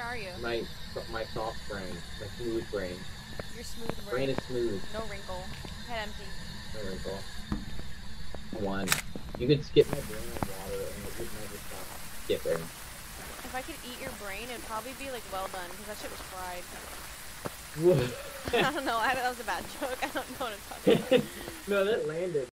are you? My soft brain, my smooth brain. Your smooth Brain brain. is smooth. No wrinkle. Head empty. No wrinkle. One. You could skip my brain in water and it would never stop skipping. If I could eat your brain, it'd probably be like well done, because that shit was fried. I don't know, that was a bad joke. I don't know what to talk about. No, that landed.